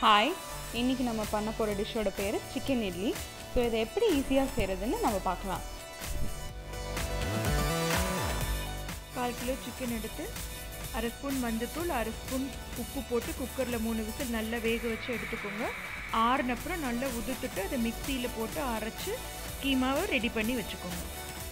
Hi, இன்றைக்கி நம்ம பண்ண போகிற டிஷ்ஷோட பேர் சிக்கன் இட்லி. ஸோ இதை எப்படி ஈஸியாக செய்கிறதுன்னு நம்ம பார்க்கலாம். 1/4 கிலோ சிக்கன் எடுத்து 1/2 ஸ்பூன் மஞ்சத்தூள் 1/2 ஸ்பூன் உப்பு போட்டு குக்கரில் 3 விசில் நல்லா வேக வச்சு எடுத்துக்கோங்க. ஆறுனப்புறம் நல்லா உதுத்துட்டு அதை மிக்சியில் போட்டு அரைச்சி கீமாவை ரெடி பண்ணி வச்சுக்கோங்க.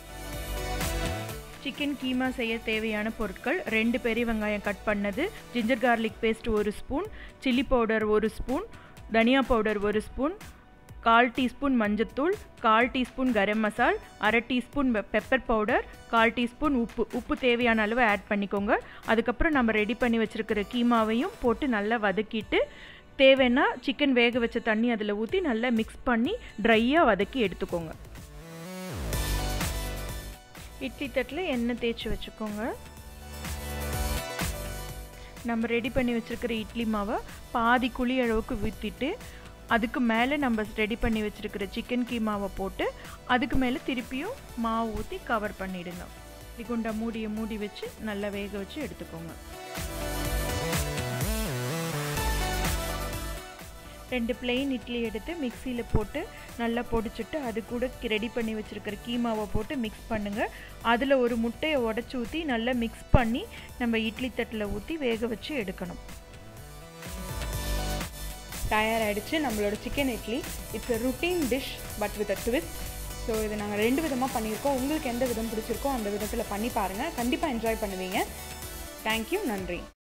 சிக்கன் கீமா செய்ய தேவையான பொருட்கள்: 2 பெரிய வெங்காயம் கட் பண்ணது, ginger garlic paste 1 spoon, chilli powder 1 spoon, தனியா பவுடர் 1 ஸ்பூன், 1/4 டீஸ்பூன் மஞ்சத்தூள், 1/4 டீஸ்பூன் கரம் மசால், 1/2 டீஸ்பூன் பெப்பர் பவுடர், 1/4 டீஸ்பூன் உப்பு தேவையான அளவு ஆட் பண்ணிக்கோங்க. அதுக்கப்புறம் நம்ம ரெடி பண்ணி வச்சுருக்கிற கீமாவையும் போட்டு நல்லா வதக்கிட்டு தேவைன்னா சிக்கன் வேக வச்ச தண்ணி அதில் ஊற்றி நல்லா மிக்ஸ் பண்ணி ட்ரையாக வதக்கி எடுத்துக்கோங்க. இட்லி தட்டில் எண்ணெய் தேய்ச்சி வச்சுக்கோங்க. நம்ம ரெடி பண்ணி வச்சுருக்கிற இட்லி மாவை பாதி குழி அளவுக்கு ஊற்றிட்டு அதுக்கு மேலே நம்ம ரெடி பண்ணி வச்சுருக்கிற சிக்கன் கீமாவை போட்டு அதுக்கு மேலே திருப்பியும் மாவு ஊற்றி கவர் பண்ணிவிடுங்க. குண்டா மூடி வச்சு நல்லா வேக வச்சு எடுத்துக்கோங்க. 2 பிளெயின் இட்லி எடுத்து மிக்சியில் போட்டு நல்லா பொடிச்சிட்டு அது கூட ரெடி பண்ணி வச்சுருக்கிற கீமாவை போட்டு மிக்ஸ் பண்ணுங்கள். அதில் ஒரு முட்டையை உடச்சி ஊற்றி நல்லா மிக்ஸ் பண்ணி நம்ம இட்லி தட்டில் ஊற்றி வேக வச்சு எடுக்கணும். தயாராகிடுச்சு நம்மளோட chicken idli. It's a routine dish but with a twist. So இதை நாங்கள் 2 விதமாக பண்ணியிருக்கோம். உங்களுக்கு எந்த விதம் பிடிச்சிருக்கோ அந்த விதத்தில் பண்ணி பாருங்கள். கண்டிப்பாக என்ஜாய் பண்ணுவீங்க. தேங்க்யூ, நன்றி.